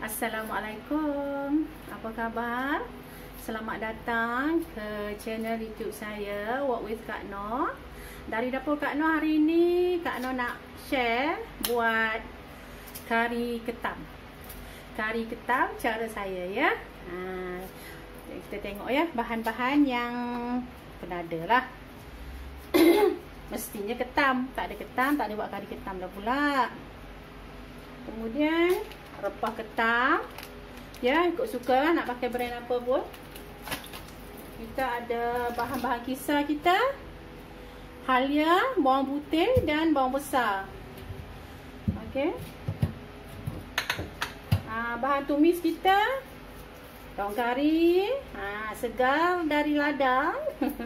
Assalamualaikum. Apa khabar? Selamat datang ke channel YouTube saya, Walk with Kak Noh. Dari dapur Kak Noh hari ini, Kak Noh nak share buat kari ketam. Kari ketam cara saya ya. Kita tengok ya bahan-bahan yang penada lah. Mestinya ketam. Tak ada ketam, tak ada buat kari ketam dah pula. Kemudian rempah ketam. Ya, ikut suka lah nak pakai brand apa pun. Kita ada bahan-bahan kisar kita. Halia, bawang putih dan bawang besar. Okey. Bahan tumis kita. Daun kari. Segar dari ladang.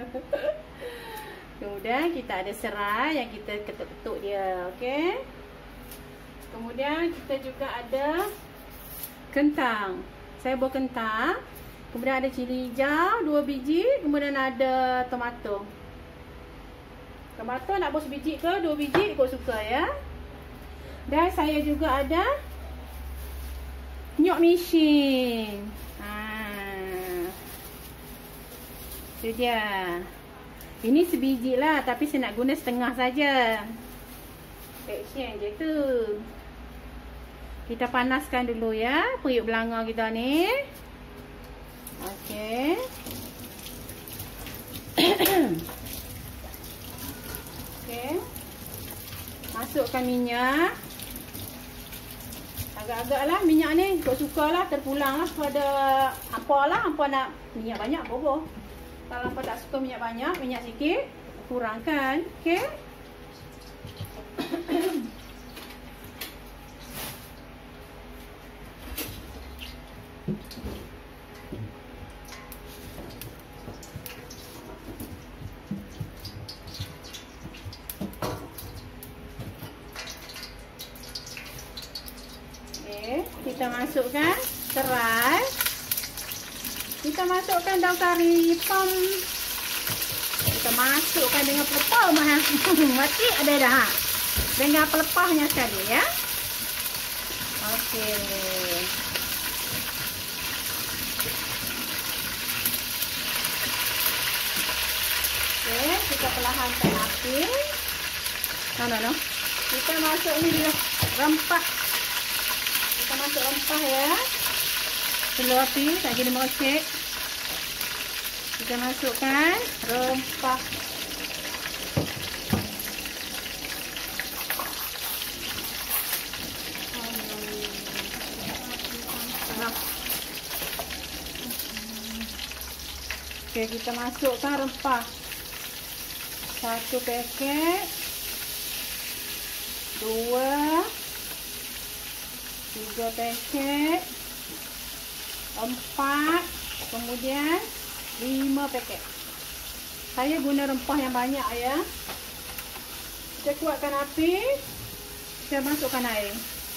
Kemudian kita ada serai yang kita ketuk-ketuk dia. Okey. Kemudian kita juga ada kentang. Saya buat kentang. Kemudian ada cili hijau 2 biji. Kemudian ada tomato. Tomato nak buat sebiji ke 2 biji ikut suka ya. Dan saya juga ada nyok mishin. Itu dia. Ini sebiji lah, tapi saya nak guna setengah saja. Action je tu. Kita panaskan dulu ya periuk belanga kita ni. Okey. Okey. Masukkan minyak. Agak-agak lah minyak ni. Ikut suka lah. Terpulang lah pada hampa lah. Hampa nak minyak banyak bobo. Kalau hampa tak suka minyak banyak, minyak sikit, kurangkan. Okey. Kita masukkan serai. Kita masukkan daun kari hitam. Kita masukkan dengan pelepah mahal. Mati ada dah. Dengan pelepahnya sekali ya. Okey. Okey, kita perlahankan api. No. Kita masuk ni dia rempah. Kita masuk rempah ya. Slow api, tak kena merosot. Kita masukkan rempah. Okey, kita masukkan rempah. 1 paket. 2 3 paket, 4, kemudian 5 paket. Saya guna rempah yang banyak ya. Kita kuatkan api. Kita masukkan air.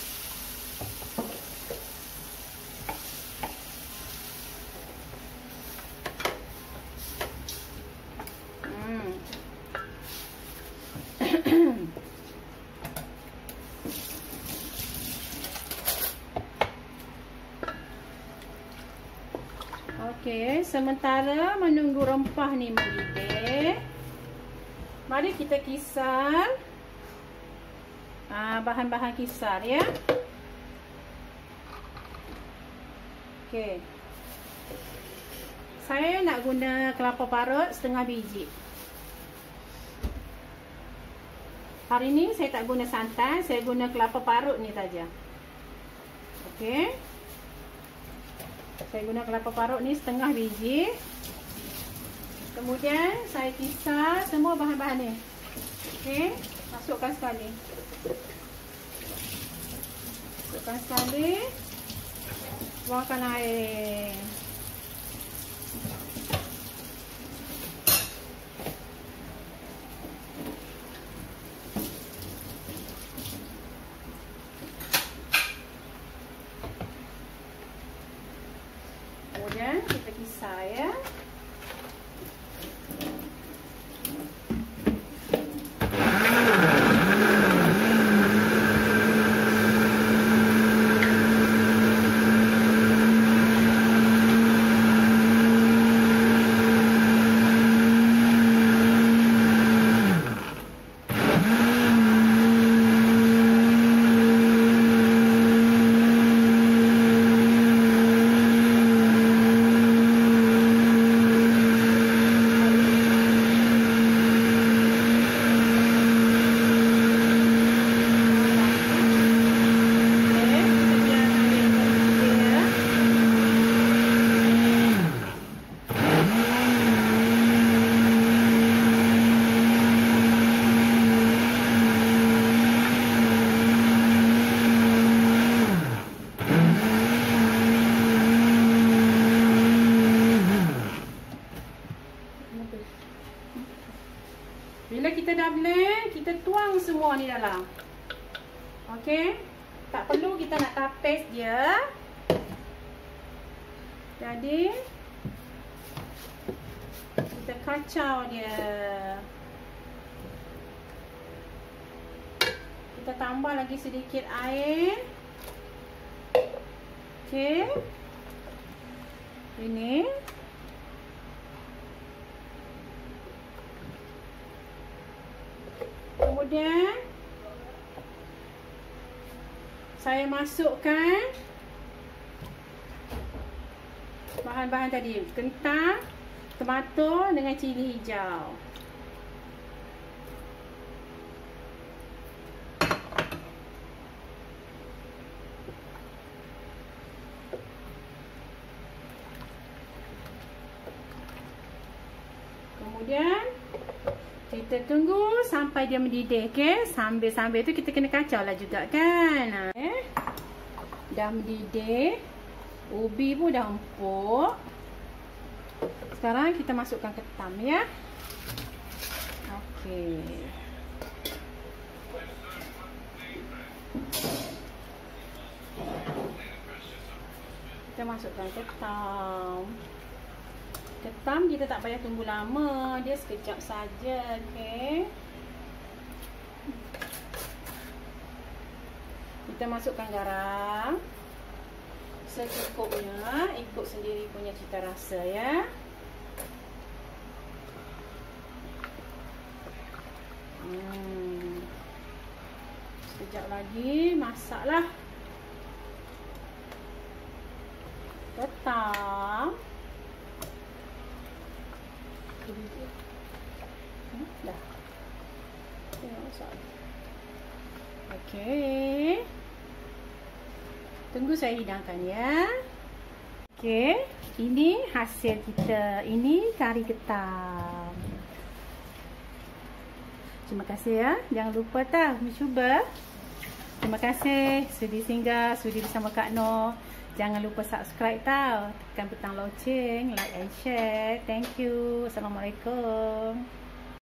Okey, sementara menunggu rempah ni mendidih, mari kita kisar bahan-bahan kisar ya. Okey. Saya nak guna kelapa parut setengah biji. Hari ni saya tak guna santan, saya guna kelapa parut ni saja. Okey. Saya guna kelapa parut ni setengah biji. Kemudian saya kisar semua bahan-bahan ni. Okey, masukkan sekali. Masukkan sekali. Tuangkan air. Kemudian kita kisar ya. tuang semua ni dalam. Okey. Tak perlu kita nak tapis dia. Jadi kita kacau dia. Kita tambah lagi sedikit air. Okey. Ini. Kemudian saya masukkan bahan-bahan tadi, kentang, tomato dengan cili hijau. Kemudian kita tunggu sampai dia mendidih, okey? Sambil-sambil tu kita kena kacau lah juga kan. Dah mendidih. Ubi pun dah empuk. Sekarang kita masukkan ketam ya. Okey. Kita masukkan ketam. Ketam kita tak payah tunggu lama, dia sekejap saja, okey. Kita masukkan garam secukupnya, ikut sendiri punya cita rasa ya. Sekejap lagi masaklah. Ketam. Dah. Okey. Tunggu saya hidangkan ya. Okey, ini hasil kita. Ini kari ketam. Terima kasih ya. Jangan lupa mencuba. Terima kasih sudi singgah, sudi bersama Kak Noh. Jangan lupa subscribe tekan butang loceng, like and share. Thank you. Assalamualaikum.